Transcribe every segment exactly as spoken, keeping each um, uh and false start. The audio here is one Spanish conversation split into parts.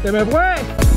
¡Se me fue!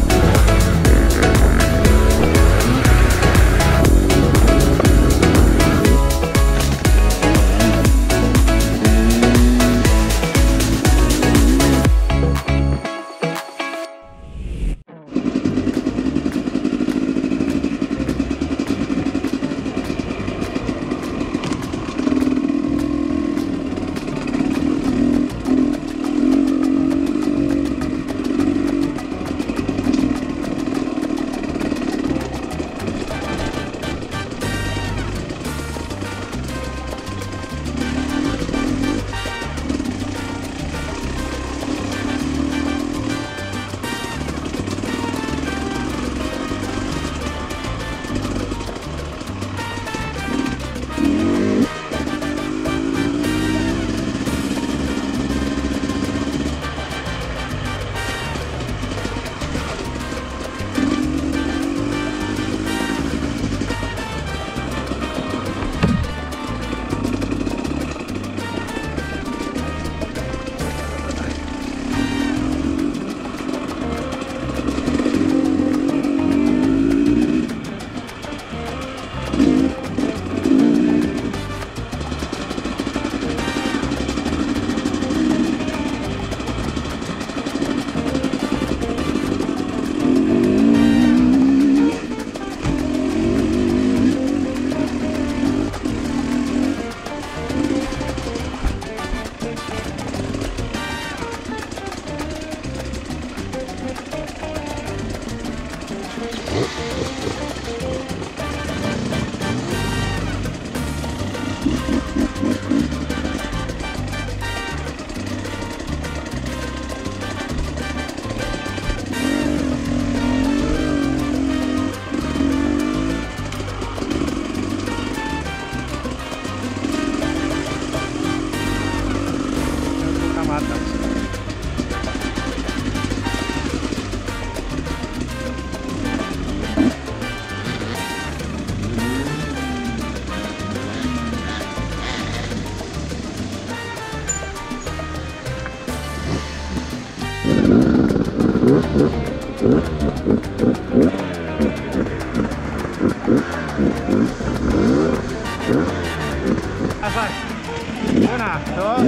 Una, dos,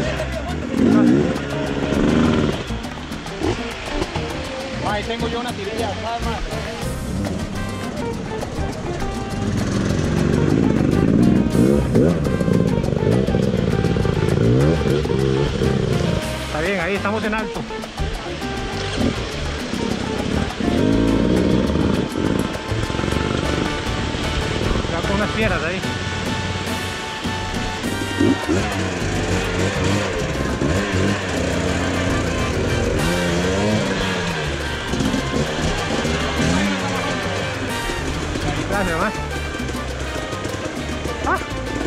ahí tengo yo una tirilla, más, más. Está bien, ahí estamos en alto. Ya con unas piedras ahí. Gracias, más. Ah.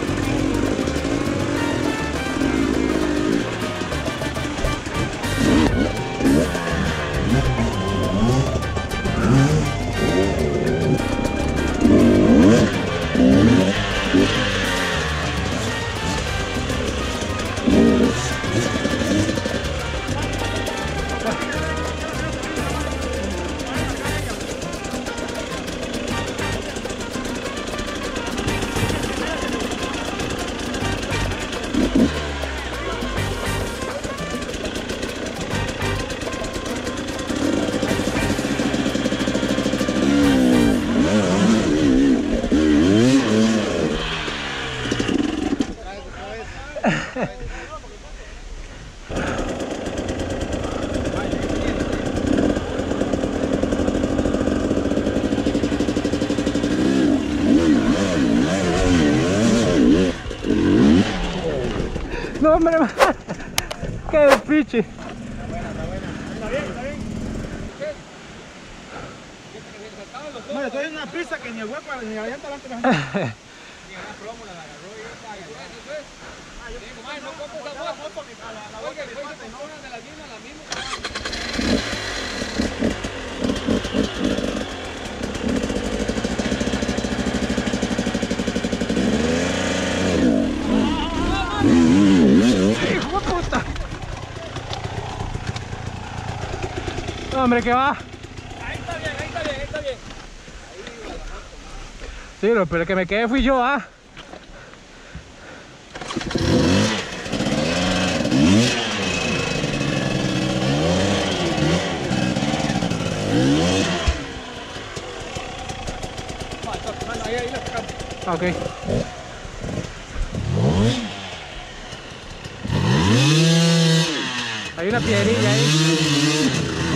No, hombre, qué piche. Está buena, está buena. Está bien, está bien. Bueno, estoy en una pista que ni el hueco ni la llanta delante de la gente. Ni la plomo la agarró y esta. Eso es. Ah, yo digo, no compres esa moto. La hueca que fue de la misma, la misma. ¡Hijo de puta! No, hombre, que va. Ahí está bien, ahí está bien, ahí está bien. Sí, lo pero el que me quedé fui yo, ¿ah? Ahí, ahí la sacamos. Ok. Hay una piedrilla ahí.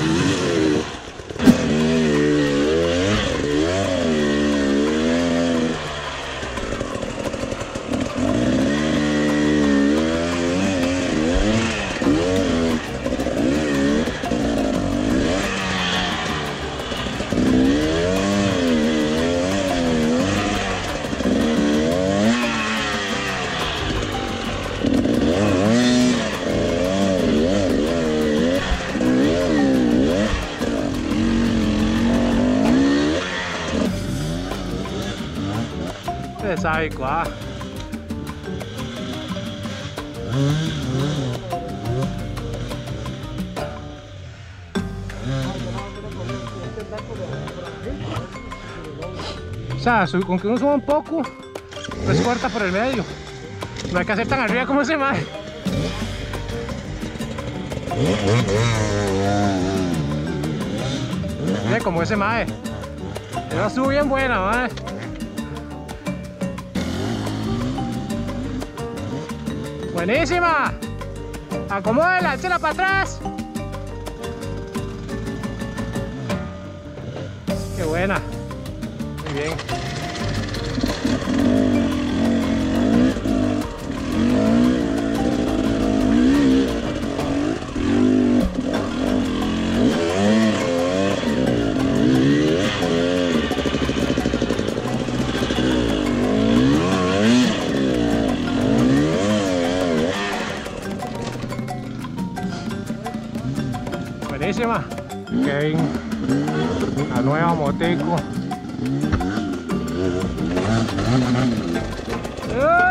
Ustedes saben cuál. O sea, con que uno suba un poco, pues corta por el medio. No hay que hacer tan arriba como ese mae. Ve como ese mae. Pero sube bien buena, mae. Buenísima. Acomódela, échela para atrás. Qué buena. Muy bien. Buenísima. Kevin, la nueva moteco. ¡Eh!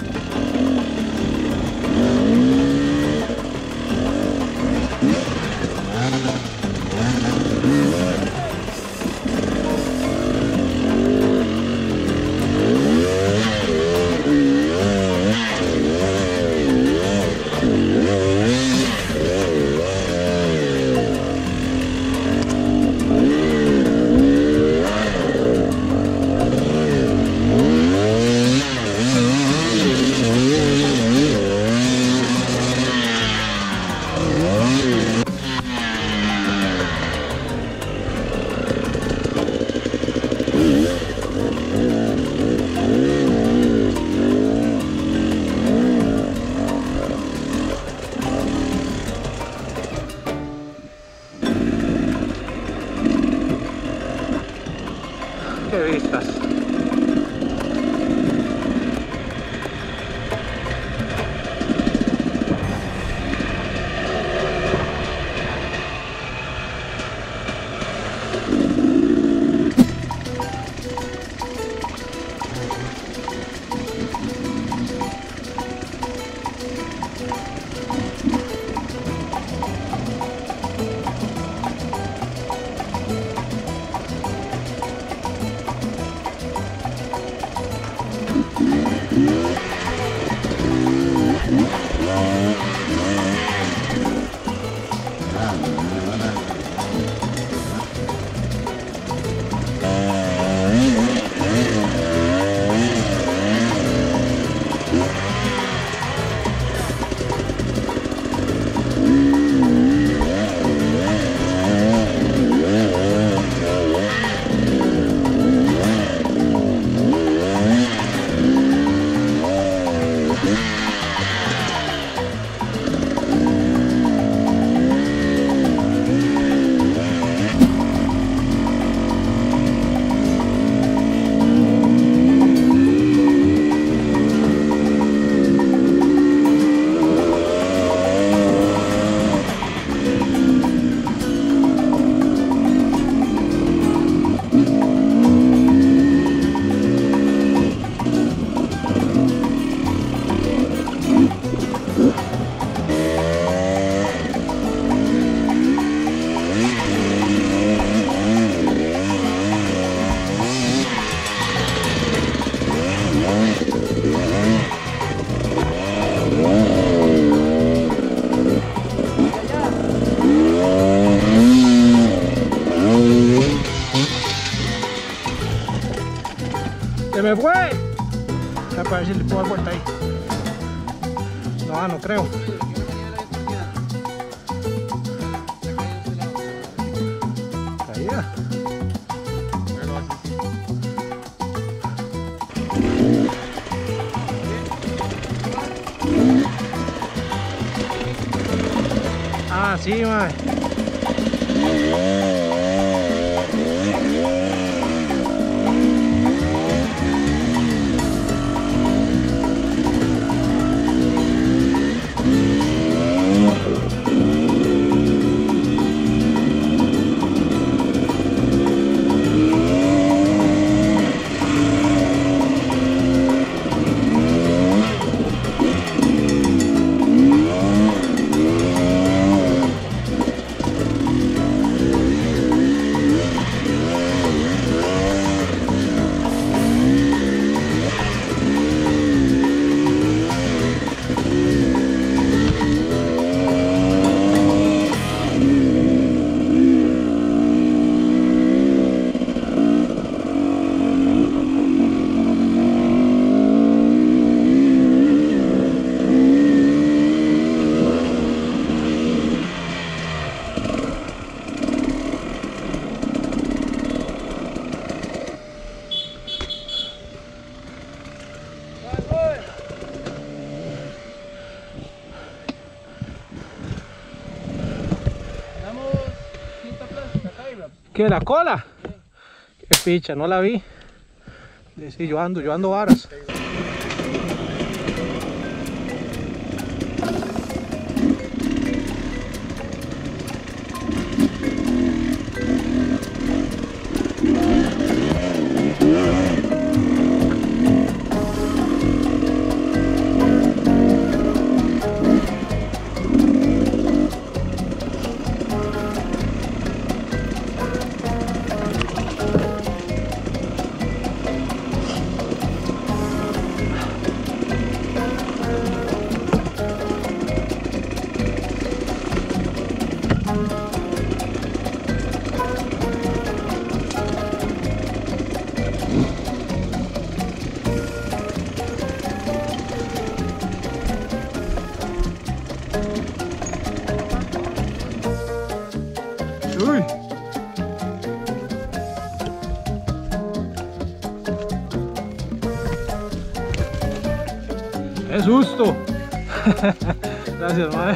Qué vistas. si le puedo dar vuelta ahí. No, no creo. Caída. Ah, sí, mae. ¿Qué? ¿La cola? Sí. Qué picha, no la vi. Sí, yo ando, yo ando varas. Uy. ¡Qué susto! Gracias, madre.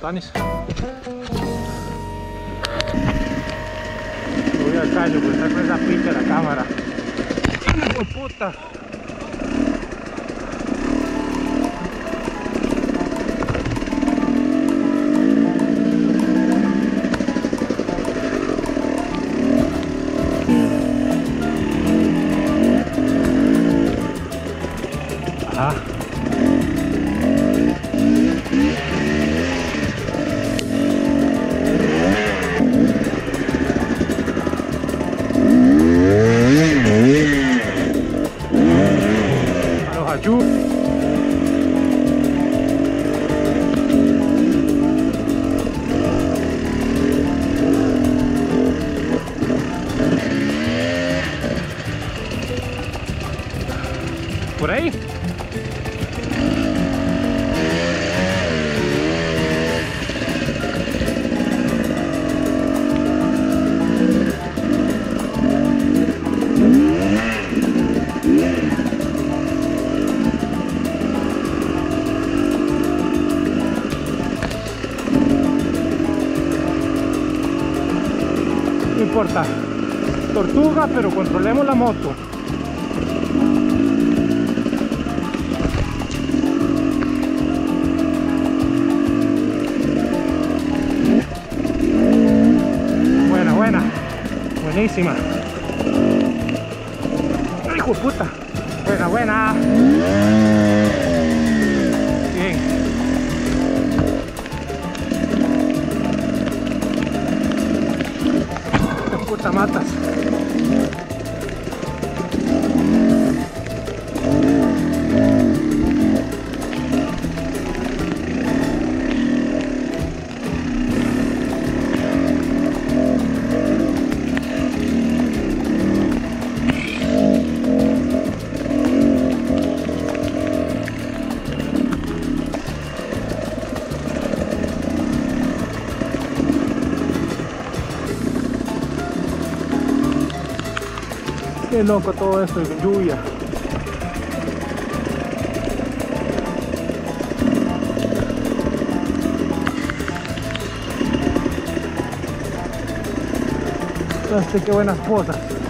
tuanis. Voy al caño por estar con esa picha de la cámara. ¡Hijo de puta! Ajá. A los hachú. Por ahí. No importa, tortuga, pero controlemos la moto. Buena, buena, buenísima. ¡Hijo de puta! Buena, buena. Bien. Puta matas. Qué loco todo esto de lluvia. Entonces, qué buenas cosas.